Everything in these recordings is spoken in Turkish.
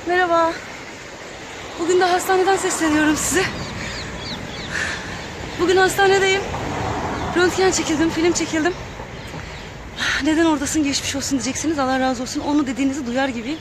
Merhaba. Bugün de hastaneden sesleniyorum size. Bugün hastanedeyim. Röntgen çekildim, film çekildim. Neden oradasın, geçmiş olsun diyeceksiniz. Allah razı olsun. Onu dediğinizi duyar gibiyim.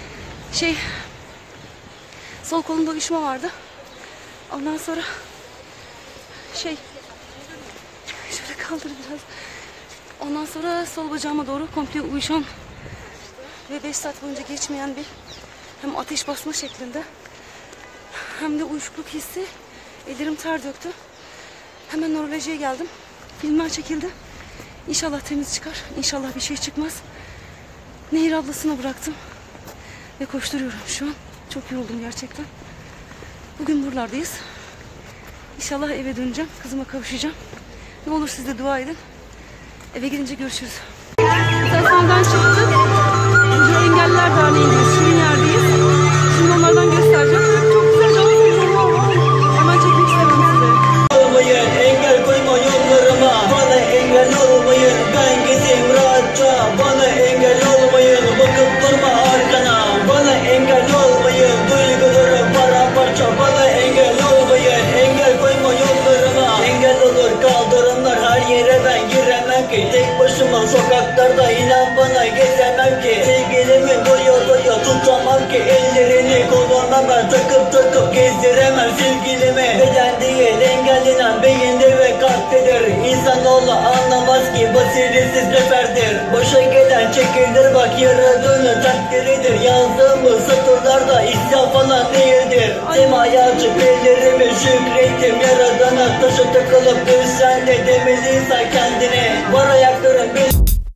Sol kolumda uyuşma vardı. Ondan sonra şöyle kaldır biraz. Ondan sonra sol bacağıma doğru komple uyuşan ve 5 saat boyunca geçmeyen bir hem ateş basma şeklinde hem de uyuşukluk hissi. Ellerim ter döktü. Hemen nörolojiye geldim. Filmler çekildi. İnşallah temiz çıkar. İnşallah bir şey çıkmaz. Nehir ablasına bıraktım. Ve koşturuyorum şu an. Çok yoruldum gerçekten. Bugün buralardayız. İnşallah eve döneceğim. Kızıma kavuşacağım. Ne olur siz de dua edin. Eve gidince görüşürüz. Hastaneden çıktık. Engelliler Derneği'ndeyiz. Şimdi yerdeyiz. Şimdi onlardan göstereceğim. Çok güzel. Hemen çekmek istedim size. Olmayın, engel koyma yollarıma. Bana engel olmayın, ben gideyim rahatça. Bana engel olmayın, bakıp durma arkana. Bana engel olmayın, duygularım paramparça. Bana engel olmayın, engel koyma yollarıma. Engel olur kaldırımlar, her yere ben giremem ki. Tek başıma sokaklarda inan bana gezemem ki. Sevgilimi doya tutamam ki. Ellerini koluna ben takıp gezdiremem sevgilimi. Beden değil engellenen beyinde ve kalptedir. İnsanoğlu anlamaz ki basiretsiz neferdir. Boşa gelen çekilir bak yaradığını takdiridir. Yazdığımız satırlarda isyan falan değildir. Semaya açıp ellerimi şükrettim yaradana. Taşa takılıp düşsen de demeliysen kendine. Var ayakların bir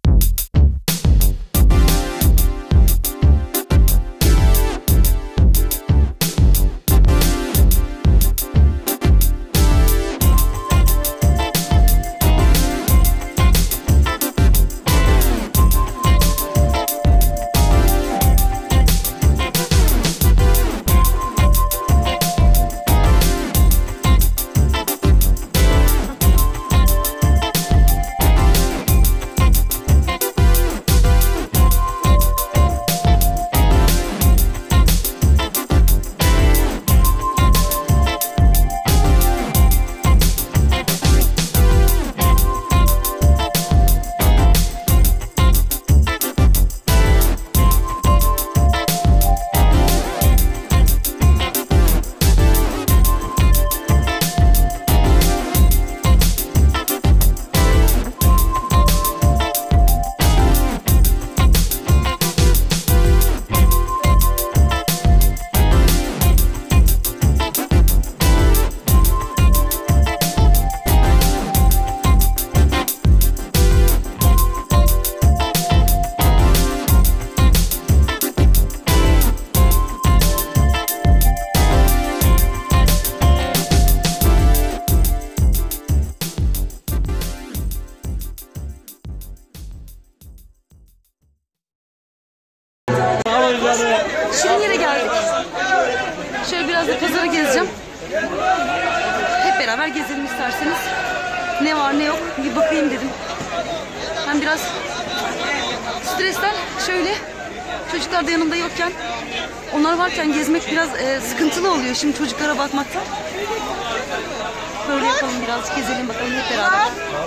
Şimdi yere geldik. Şöyle biraz da pazarı gezeceğim. Hep beraber gezelim isterseniz. Ne var ne yok bir bakayım dedim. Ben biraz stresten şöyle çocuklar da yanımda yokken onlar varken gezmek biraz sıkıntılı oluyor şimdi çocuklara bakmaktan. Böyle yapalım birazcık gezelim bakalım hep beraber.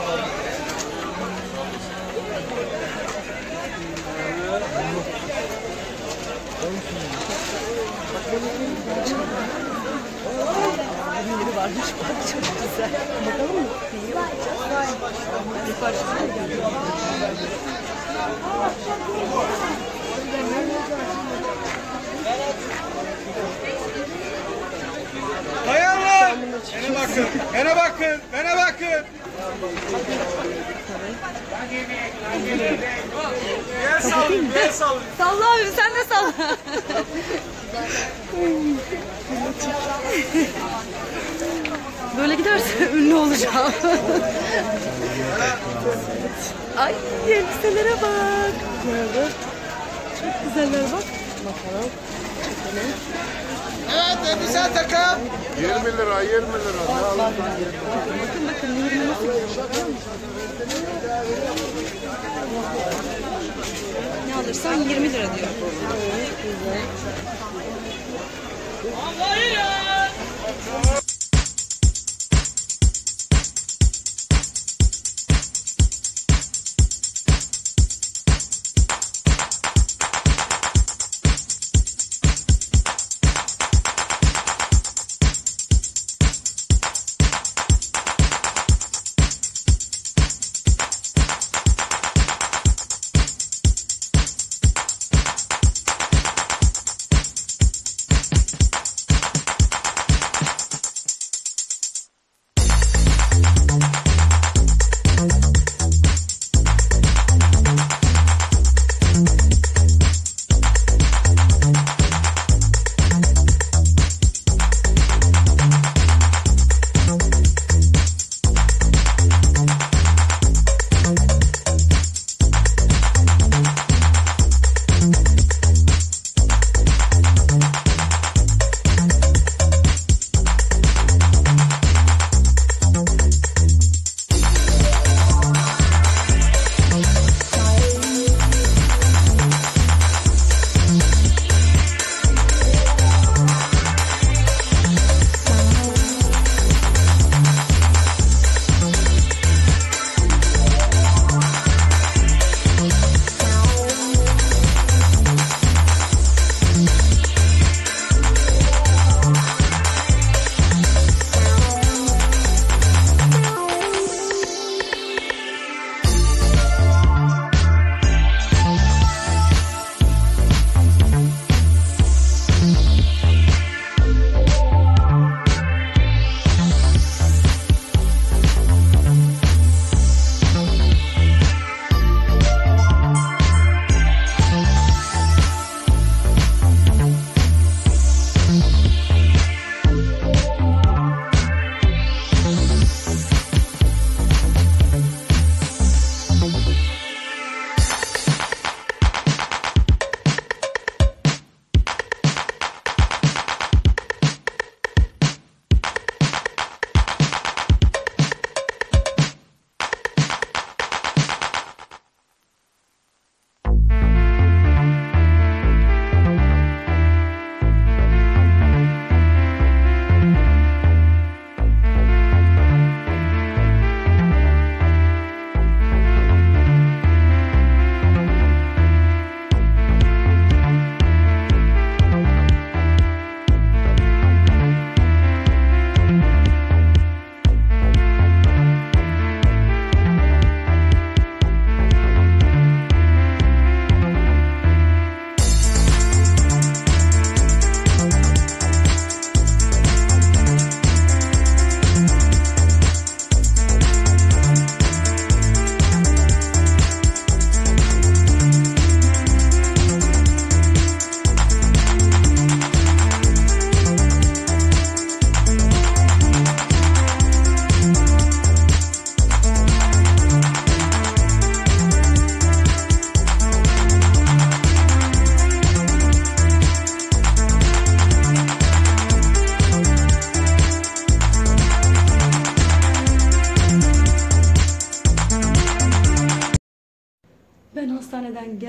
Yeri varmış bak çok güzel. Bakalım mı? Dayanlar! Bana bakın, bana bakın, bana bakın. El sallayın, el sallayın. Salla abi sen de salla. Böyle giderse ünlü olacağım. Ay elbiselere bak. Çok güzeller bak. Bakalım. Evet, elbise takım. 20 lira, 20 lira. Bakın 20 nasıl görünüyor? Ne alırsan 20 lira diyor. Evet, güzel.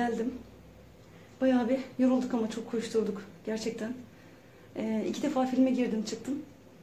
geldim. Bayağı bir yorulduk ama çok koşturduk gerçekten. 2 defa filme girdim çıktım.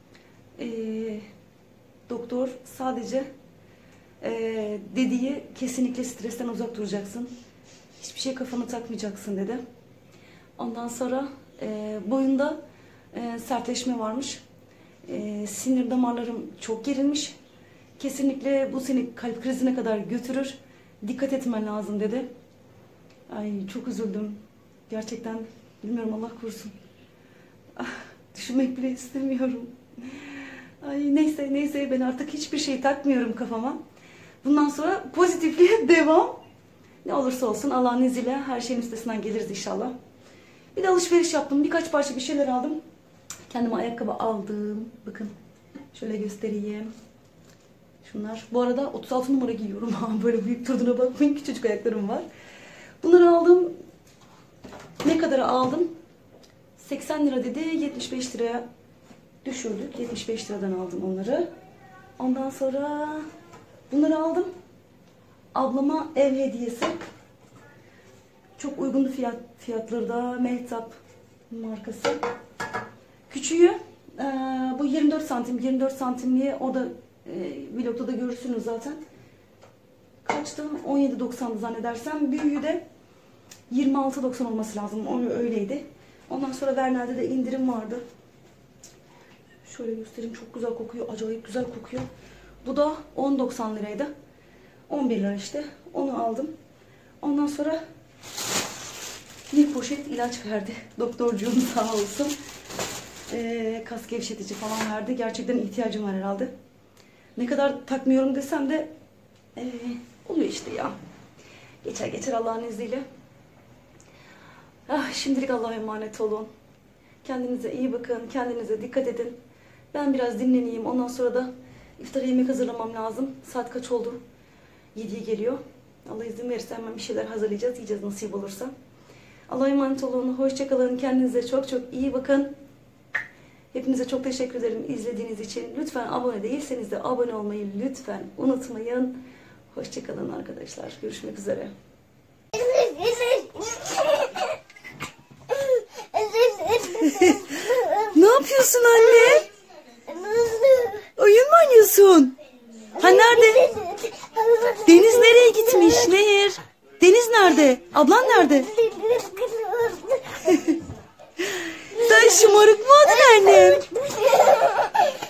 Doktor sadece dediği kesinlikle stresten uzak duracaksın. Hiçbir şey kafana takmayacaksın dedi. Ondan sonra boyunda sertleşme varmış. Sinir damarlarım çok gerilmiş. Kesinlikle bu seni kalp krizine kadar götürür. Dikkat etmen lazım dedi. Ay çok üzüldüm. Gerçekten bilmiyorum, Allah korusun. Düşünmek bile istemiyorum. Ay neyse ben artık hiçbir şey takmıyorum kafama. Bundan sonra pozitifliğe devam. Ne olursa olsun Allah'ın izniyle her şeyin üstesinden geliriz inşallah. Bir de alışveriş yaptım. Birkaç parça bir şeyler aldım. Kendime ayakkabı aldım. Bakın şöyle göstereyim. Şunlar. Bu arada 36 numara giyiyorum. Böyle büyük durduğuna bakmayın. Küçücük ayaklarım var. Bunları aldım. Ne kadar aldım? 80 lira dedi. 75 liraya düşürdük. 75 liradan aldım onları. Ondan sonra bunları aldım. Ablama ev hediyesi. Çok uygun fiyatları da Mehtap markası. Küçüğü bu 24 santim. 24 santimliğe orada vlogda da görürsünüz zaten. Kaçtı? 17.90'dı zannedersem. Büyüğü de 26.90 olması lazım. O öyleydi. Ondan sonra Vernel'de de indirim vardı. Şöyle göstereyim. Çok güzel kokuyor. Acayip güzel kokuyor. Bu da 10.90 liraydı. 11 lira işte. Onu aldım. Ondan sonra bir poşet ilaç verdi. Doktorcuğum sağ olsun. Kas gevşetici falan verdi. Gerçekten ihtiyacım var herhalde. Ne kadar takmıyorum desem de oluyor işte ya. Geçer Allah'ın izniyle. Şimdilik Allah'a emanet olun. Kendinize iyi bakın. Kendinize dikkat edin. Ben biraz dinleneyim. Ondan sonra da iftara yemek hazırlamam lazım. Saat kaç oldu? 7'ye geliyor. Allah izin verirse hemen bir şeyler hazırlayacağız. Yiyeceğiz nasip olursa. Allah'a emanet olun. Hoşça kalın. Kendinize çok iyi bakın. Hepinize çok teşekkür ederim izlediğiniz için. Lütfen abone değilseniz de abone olmayı lütfen unutmayın. Hoşça kalın arkadaşlar. Görüşmek üzere. Ne yapıyorsun anne? Oyun mu oynuyorsun? Ha nerede? Deniz nereye gitmiş? Nehir. Deniz nerede? Ablan nerede? Sen şımarık mı oldun annem?